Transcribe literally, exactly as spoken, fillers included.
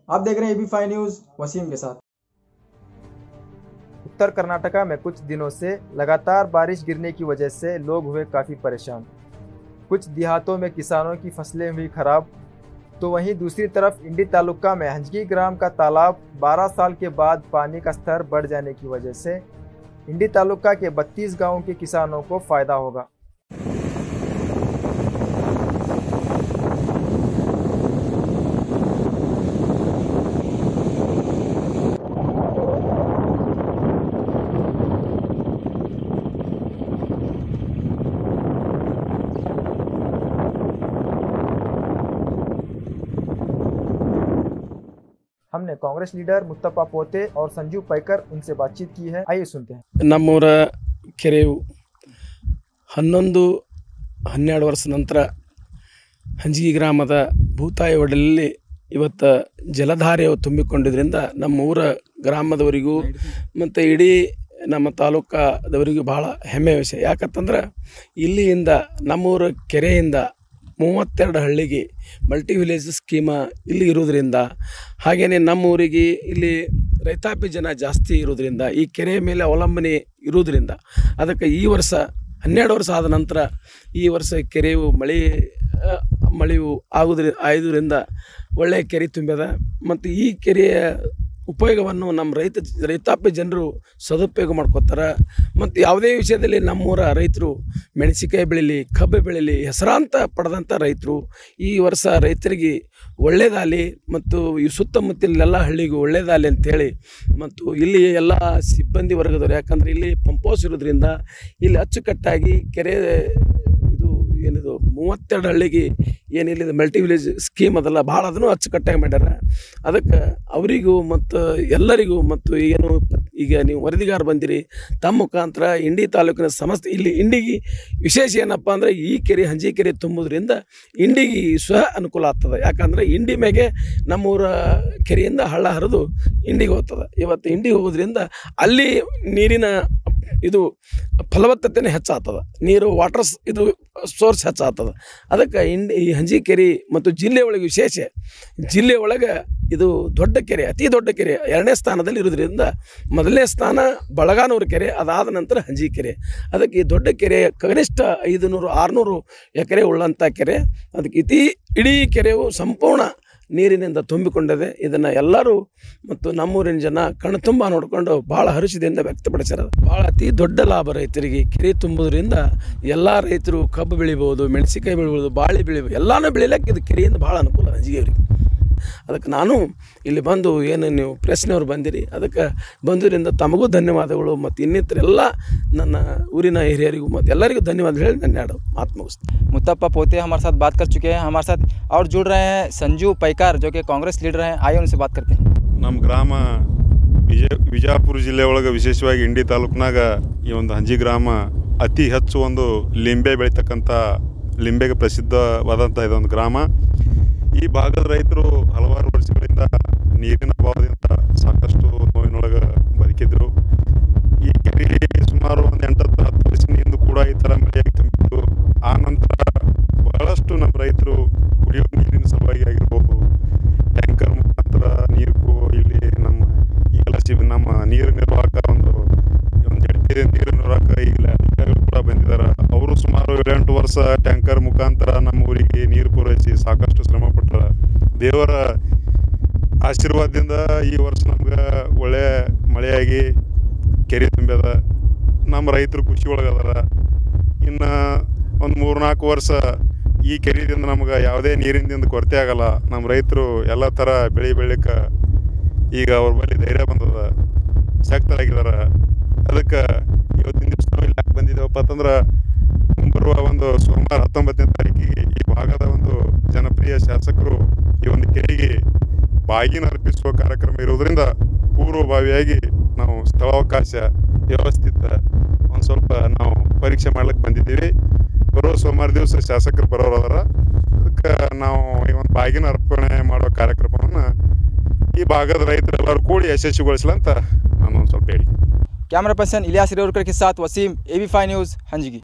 आप देख रहे हैं एबी फाइव न्यूज, वसीम के साथ। उत्तर कर्नाटका में कुछ दिनों से लगातार बारिश गिरने की वजह से लोग हुए काफ़ी परेशान। कुछ देहातों में किसानों की फसलें हुई खराब, तो वहीं दूसरी तरफ इंडी तालुका में हंजगी ग्राम का तालाब बारह साल के बाद पानी का स्तर बढ़ जाने की वजह से इंडी तालुका के बत्तीस गांवों के किसानों को फायदा होगा। हमने कांग्रेस लीडर मुस्तफा पोते और संजू पैकर उनसे बातचीत की है, आइए सुनते हैं। ನಮ್ಮೂರ ಕೆರೆಯು ಹನ್ನೊಂದು ಹನ್ನೆರಡು ವರ್ಷ ನಂತರ ಹಂಜಗಿ ಗ್ರಾಮದ ಭೂತಾಯಿ ಒಡಲಲ್ಲಿ ಇವತ್ತು ಜಲಧಾರೆಯು ತುಂಬಿಕೊಂಡಿದ್ದರಿಂದ ನಮ್ಮ ಊರ ಗ್ರಾಮದವರಿಗೂ ಮತ್ತು ಇಡೀ ನಮ್ಮ ತಾಲೂಕಾದವರಿಗೂ ಭಾಳ ಹೆಮ್ಮೆ ವಿಷಯ. ಯಾಕಂತಂದ್ರೆ ಇಲ್ಲಿಯಿಂದ ನಮ್ಮೂರ ಕೆರೆಯಿಂದ ಮೂವತ್ತೆರಡು ಹಳ್ಳಿಗೆ ಮಲ್ಟಿ ವಿಲೇಜ್ ಸ್ಕೀಮ ಇಲ್ಲಿ ಇರೋದ್ರಿಂದ, ಹಾಗೆಯೇ ನಮ್ಮೂರಿಗೆ ಇಲ್ಲಿ ರೈತಾಪಿ ಜನ ಜಾಸ್ತಿ ಇರೋದ್ರಿಂದ, ಈ ಕೆರೆಯ ಮೇಲೆ ಅವಲಂಬನೆ ಇರೋದ್ರಿಂದ ಅದಕ್ಕೆ ಈ ವರ್ಷ ಹನ್ನೆರಡು ವರ್ಷ ಆದ ನಂತರ ಈ ವರ್ಷ ಕೆರೆಯು ಮಳೆ ಮಳೆಯು ಆಗೋದ್ರಿಂದ ಆಯೋದ್ರಿಂದ ಒಳ್ಳೆಯ ಕೆರೆ ತುಂಬ್ಯದ. ಮತ್ತು ಈ ಕೆರೆಯ ಉಪಯೋಗವನ್ನು ನಮ್ಮ ರೈತ ರೈತಾಪಿ ಜನರು ಸದುಪಯೋಗ ಮಾಡ್ಕೋತಾರೆ. ಮತ್ತು ಯಾವುದೇ ವಿಷಯದಲ್ಲಿ ನಮ್ಮೂರ ರೈತರು ಮೆಣಸಿನಕಾಯಿ ಬೆಳೀಲಿ, ಕಬ್ಬು ಬೆಳೀಲಿ, ಹೆಸರಾಂತ ಪಡೆದಂಥ ರೈತರು ಈ ವರ್ಷ ರೈತರಿಗೆ ಒಳ್ಳೆಯದಾಗಲಿ ಮತ್ತು ಈ ಸುತ್ತಮುತ್ತಲೆಲ್ಲ ಹಳ್ಳಿಗೂ ಒಳ್ಳೆಯದಾಗಲಿ ಅಂಥೇಳಿ, ಮತ್ತು ಇಲ್ಲಿ ಎಲ್ಲ ಸಿಬ್ಬಂದಿ ವರ್ಗದವರು, ಯಾಕಂದರೆ ಇಲ್ಲಿ ಪಂಪ್ ಹೌಸ್ ಇರೋದ್ರಿಂದ ಇಲ್ಲಿ ಅಚ್ಚುಕಟ್ಟಾಗಿ ಕೆರೆ ಇದು ಏನಿದು ಮೂವತ್ತೆರಡು ಹಳ್ಳಿಗೆ ಏನಿಲ್ಲ ಮಲ್ಟಿ ವಿಲೇಜ್ ಸ್ಕೀಮ್ ಅದಲ್ಲ, ಭಾಳ ಅದನ್ನು ಅಚ್ಚುಕಟ್ಟಾಗಿ ಮಾಡ್ಯಾರ. ಅದಕ್ಕೆ ಅವರಿಗೂ ಮತ್ತು ಎಲ್ಲರಿಗೂ, ಮತ್ತು ಏನು ಈಗ ನೀವು ವರದಿಗಾರ ಬಂದಿರಿ, ತಮ್ಮ ಮುಖಾಂತರ ಇಂಡಿ ತಾಲೂಕಿನ ಸಮಸ್ತ ಇಲ್ಲಿ ಇಂಡಿಗೆ ವಿಶೇಷ ಏನಪ್ಪ ಅಂದರೆ ಈ ಕೆರೆ ಹಂಜಿ ಕೆರೆ ತುಂಬೋದ್ರಿಂದ ಇಂಡಿಗೆ ಸ್ವಹ ಅನುಕೂಲ ಆಗ್ತದೆ. ಯಾಕಂದರೆ ಇಂಡಿ ಮ್ಯಾಗೆ ನಮ್ಮೂರ ಕೆರೆಯಿಂದ ಹಳ್ಳ ಹರಿದು ಇಂಡಿಗೆ ಹೋಗ್ತದೆ. ಇವತ್ತು ಇಂಡಿಗೆ ಹೋಗೋದ್ರಿಂದ ಅಲ್ಲಿ ನೀರಿನ ಇದು ಫಲವತ್ತತೆನೇ ಹೆಚ್ಚಾಗ್ತದೆ, ನೀರು ವಾಟರ್ಸ್ ಇದು ಸೋರ್ಸ್ ಹೆಚ್ಚಾಗ್ತದೆ. ಅದಕ್ಕೆ ಇಂಡಿ ಈ ಹಂಜಿ ಕೆರೆ ಮತ್ತು ಜಿಲ್ಲೆ ಒಳಗೆ ವಿಶೇಷ, ಜಿಲ್ಲೆ ಒಳಗೆ ಇದು ದೊಡ್ಡ ಕೆರೆ, ಅತಿ ದೊಡ್ಡ ಕೆರೆ ಎರಡನೇ ಸ್ಥಾನದಲ್ಲಿ ಇರೋದ್ರಿಂದ ಮೊದಲನೇ ಸ್ಥಾನ ಬಳಗಾನೂರು ಕೆರೆ, ಅದಾದ ನಂತರ ಹಂಜಿ ಕೆರೆ. ಅದಕ್ಕೆ ಈ ದೊಡ್ಡ ಕೆರೆ ಕನಿಷ್ಠ ಐದು ನೂರು ಆರುನೂರು ಎಕರೆ ಉಳ್ಳಂಥ ಕೆರೆ. ಅದಕ್ಕೆ ಇತಿ ಇಡೀ ಕೆರೆಯು ಸಂಪೂರ್ಣ ನೀರಿನಿಂದ ತುಂಬಿಕೊಂಡಿದೆ. ಇದನ್ನು ಎಲ್ಲರೂ ಮತ್ತು ನಮ್ಮೂರಿನ ಜನ ಕಣ್ಣು ತುಂಬ ನೋಡಿಕೊಂಡು ಭಾಳ ಹರ್ಷದಿಂದ ವ್ಯಕ್ತಪಡಿಸ್ಯಾರ. ಭಾಳ ಅತಿ ದೊಡ್ಡ ಲಾಭ ರೈತರಿಗೆ ಕೆರೆ ತುಂಬೋದ್ರಿಂದ. ಎಲ್ಲ ರೈತರು ಕಬ್ಬು ಬೆಳಿಬೋದು, ಮೆಣಸಿನಕಾಯಿ ಬೆಳಿಬೋದು, ಬಾಳೆ ಬೆಳಿಬೋದು, ಎಲ್ಲನೂ ಬೆಳಿಲಿಕ್ಕೆ ಇದು ಕೆರೆಯಿಂದ ಭಾಳ ಅನುಕೂಲ ಹಂಜಿಗೆಯವರಿಗೆ. ಅದಕ್ಕೆ ನಾನು ಇಲ್ಲಿ ಬಂದು ಏನು ನೀವು ಪ್ರೆಸ್ನವ್ರು ಬಂದಿರಿ, ಅದಕ್ಕೆ ಬಂದಿರಿಂದ ತಮಗೂ ಧನ್ಯವಾದಗಳು, ಮತ್ತು ಇನ್ನಿತರ ಎಲ್ಲ ನನ್ನ ಊರಿನ ಹಿರಿಯರಿಗೂ ಮತ್ತು ಎಲ್ಲರಿಗೂ ಧನ್ಯವಾದ ಹೇಳಿ ನನ್ನ ಎರಡು ಮಾತು ಮುಗಿಸ್ತೀನಿ. मुस्तफा पोते हमारे साथ बात कर चुके हैं, हमारे साथ और जुड़ रहे हैं संजू पैकार जो कि कांग्रेस लीडर हैं, आइए उनसे बात करते हैं। ನಮ್ಮ ಗ್ರಾಮ ವಿಜಯ ವಿಜಯಪುರ ಜಿಲ್ಲೆ ಒಳಗೆ ವಿಶೇಷವಾಗಿ ಇಂಡಿ ತಾಲೂಕಿನಾಗ ಈ ಒಂದು ಹಂಜಿ ಗ್ರಾಮ ಅತಿ ಹೆಚ್ಚು ಒಂದು ಲಿಂಬೆ ಬೆಳೀತಕ್ಕಂಥ ಲಿಂಬೆಗೆ ಪ್ರಸಿದ್ಧವಾದಂಥ ಇದೊಂದು ಗ್ರಾಮ. ಈ ಭಾಗದ ರೈತರು ಹಲವಾರು ವರ್ಷಗಳಿಂದ ನೀರಿನ ಅಭಾವದಿಂದ ಸಾಕಷ್ಟು ನೋವಿನೊಳಗೆ ಬದುಕಿದ್ರು. ಈ ಕೆರೆ ಸುಮಾರು ಒಂದು ಎಂಟತ್ತು ಹತ್ತು ವರ್ಷದ ಹಿಂದೆ ಕೂಡ ಈ ಥರ ಮಳೆಯಾಗಿ ತುಂಬಿತ್ತು. ಆ ನಂತರ ಬಹಳಷ್ಟು ನಮ್ಮ ರೈತರು ಕುಡಿಯೋ ನೀರಿನ ಸಲುವಾಗಿ ಆಗಿರ್ಬೋದು, ಟ್ಯಾಂಕರ್ ಮುಖಾಂತರ ನೀರು ಇಲ್ಲಿ ನಮ್ಮ ಈಗೆಲ್ಲ ಸಿ ನಮ್ಮ ನೀರು ನಿರ್ವಾಹಕ ಒಂದು ಒಂದು ಎಡ್ಡೆ ನೀರು ನಿರ್ವಾಹಕ ಈಗಲೇ ಅಧಿಕಾರಿಗಳು ಕೂಡ ಬಂದಿದ್ದಾರೆ. ಅವರು ಸುಮಾರು ಏಳೆಂಟು ವರ್ಷ ಟ್ಯಾಂಕರ್ ಮುಖಾಂತರ ನಮ್ಮ ಊರಿಗೆ ನೀರು ಪೂರೈಸಿ ಸಾಕಷ್ಟು ಶ್ರಮಪಟ್ಟರ. ದೇವರ ಆಶೀರ್ವಾದದಿಂದ ಈ ವರ್ಷ ನಮ್ಗೆ ಒಳ್ಳೆಯ ಮಳೆಯಾಗಿ ಕೆರೆ ತುಂಬ್ಯದ. ನಮ್ಮ ರೈತರು ಖುಷಿ ಒಳಗದಾರ. ಇನ್ನು ಒಂದು ಮೂರು ನಾಲ್ಕು ವರ್ಷ ಈ ಕೆರೆಯಿಂದ ನಮ್ಗೆ ಯಾವುದೇ ನೀರಿನಿಂದ ಕೊರತೆ ಆಗಲ್ಲ. ನಮ್ಮ ರೈತರು ಎಲ್ಲ ಥರ ಬೆಳೆ ಬೆಳಿಲಿಕ್ಕೆ ಈಗ ಅವ್ರ ಬಳಿ ಧೈರ್ಯ ಬಂದದ, ಶಕ್ತರಾಗಿದ್ದಾರೆ. ಅದಕ್ಕೆ ಇವತ್ತಿನ ದಿವಸ ನಾವು ಇಲ್ಲಿ ಯಾಕೆ ಬಂದಿದ್ದೇವಪ್ಪ ಅಂತಂದ್ರೆ, ಮುಂಬರುವ ಒಂದು ಸೋಮವಾರ ಹತ್ತೊಂಬತ್ತನೇ ತಾರೀಕಿಗೆ ಈ ಭಾಗದ ಒಂದು ಜನಪ್ರಿಯ ಶಾಸಕರು ಈ ಒಂದು ಕೆರೆಗೆ ಬಾಗಿನ ಅರ್ಪಿಸುವ ಕಾರ್ಯಕ್ರಮ ಇರೋದ್ರಿಂದ ಪೂರ್ವಭಾವಿಯಾಗಿ ನಾವು ಸ್ಥಳಾವಕಾಶ ವ್ಯವಸ್ಥಿತ ಒಂದು ಸ್ವಲ್ಪ ನಾವು ಪರೀಕ್ಷೆ ಮಾಡ್ಲಿಕ್ಕೆ ಬಂದಿದ್ದೀವಿ. ಬರೋ ಸೋಮವಾರ ದಿವಸ ಶಾಸಕರು ಬರೋರದಾರ. ಅದಕ್ಕೆ ನಾವು ಈ ಒಂದು ಬಾಗಿನ ಅರ್ಪಣೆ ಮಾಡೋ ಕಾರ್ಯಕ್ರಮವನ್ನು ಈ ಭಾಗದ ರೈತರೆಲ್ಲರೂ ಕೂಡಿ ಯಶಸ್ವಿಗೊಳಿಸಲಂತ ನಾನು ಒಂದು ಸ್ವಲ್ಪ ಹೇಳಿ. कैमरा पर्सन इलियास रेवरकर के साथ वसीम, एबी फाइव न्यूज़, हंजगी।